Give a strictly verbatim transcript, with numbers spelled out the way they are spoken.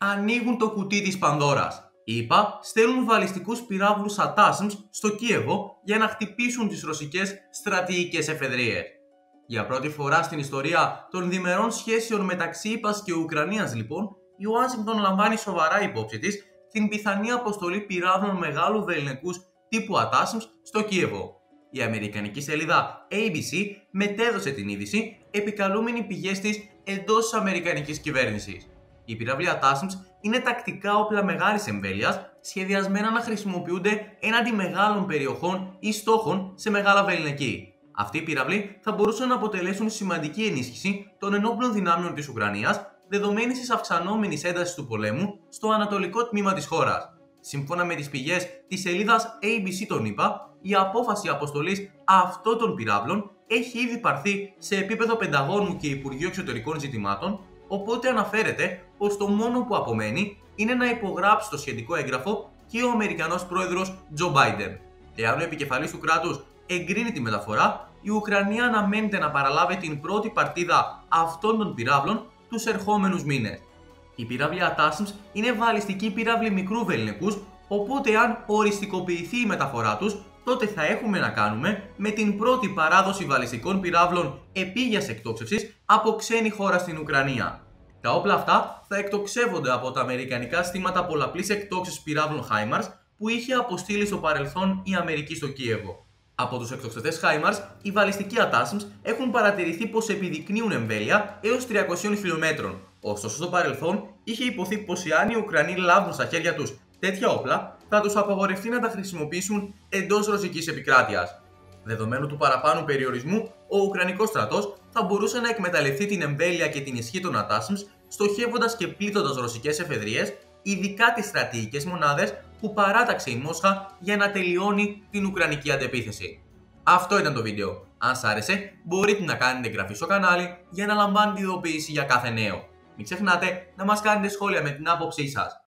ανοίγουν το κουτί της Πανδώρας. Οι ΗΠΑ στέλνουν βαλιστικούς πυράβλους ατάσμς στο Κίεβο για να χτυπήσουν τις ρωσικές στρατηγικές εφεδρείες. Για πρώτη φορά στην ιστορία των διμερών σχέσεων μεταξύ ΗΠΑ και Ουκρανίας, λοιπόν, η Ουάσιγκτον λαμβάνει σοβαρά υπόψη της την πιθανή αποστολή πυράβλων μεγάλου βεληνικούς τύπου ατάσμς στο Κίεβο. Η αμερικανική σελίδα έι μπι σι μετέδωσε την είδηση, επικαλούμενη πηγές της εντός της αμερικανικής κυβέρνησης. Οι πυράβλοι ατάσμς είναι τακτικά όπλα μεγάλης εμβέλειας, σχεδιασμένα να χρησιμοποιούνται έναντι μεγάλων περιοχών ή στόχων σε μεγάλα βεληνική. Αυτοί οι πυράβλοι θα μπορούσαν να αποτελέσουν σημαντική ενίσχυση των ενόπλων δυνάμεων της Ουκρανίας, δεδομένης της αυξανόμενης έντασης του πολέμου στο ανατολικό τμήμα της χώρας. Σύμφωνα με τις πηγές της σελίδας έι μπι σι των ΗΠΑ, η απόφαση αποστολής αυτών των πυράβλων έχει ήδη πάρθει σε επίπεδο Πενταγώνου και Υπουργείου Εξωτερικών Ζητημάτων, οπότε αναφέρεται πως το μόνο που απομένει είναι να υπογράψει το σχετικό έγγραφο και ο Αμερικανός πρόεδρος Τζο Μπάιντεν. Εάν ο επικεφαλής του κράτους εγκρίνει τη μεταφορά, η Ουκρανία αναμένεται να παραλάβει την πρώτη παρτίδα αυτών των πυράβλων τους ερχόμενους μήνες. Οι πυράβλοι ατάσμς είναι βαλιστικοί πυράβλοι μικρού βεληνικούς, οπότε αν οριστικοποιηθεί η μεταφορά τους, τότε θα έχουμε να κάνουμε με την πρώτη παράδοση βαλιστικών πυράβλων επίγειας εκτόξευσης από ξένη χώρα στην Ουκρανία. Τα όπλα αυτά θα εκτοξεύονται από τα αμερικανικά συστήματα πολλαπλής εκτόξευσης πυράβλων χάιμαρς που είχε αποστείλει στο παρελθόν η Αμερική στο Κίεβο. Από τους εκτοξευτές χάιμαρς, οι βαλιστικοί ατάσμς έχουν παρατηρηθεί πως επιδεικνύουν εμβέλεια έως τριακοσίων χιλιομέτρων. Ωστόσο, στο παρελθόν είχε υποθεί πως εάν οι Ουκρανοί λάβουν στα χέρια τους τέτοια όπλα, θα τους απαγορευτεί να τα χρησιμοποιήσουν εντός ρωσικής επικράτειας. Δεδομένου του παραπάνω περιορισμού, ο Ουκρανικός στρατός θα μπορούσε να εκμεταλλευτεί την εμβέλεια και την ισχύ των ατάσμς, στοχεύοντας και πλήττοντας ρωσικές εφεδρείες, ειδικά τις στρατηγικές μονάδες που παράταξε η Μόσχα για να τελειώνει την Ουκρανική αντεπίθεση. Αυτό ήταν το βίντεο. Αν σας άρεσε, μπορείτε να κάνετε εγγραφή στο κανάλι για να λαμβάνετε ειδοποίηση για κάθε νέο. Μην ξεχνάτε να μας κάνετε σχόλια με την άποψή σας.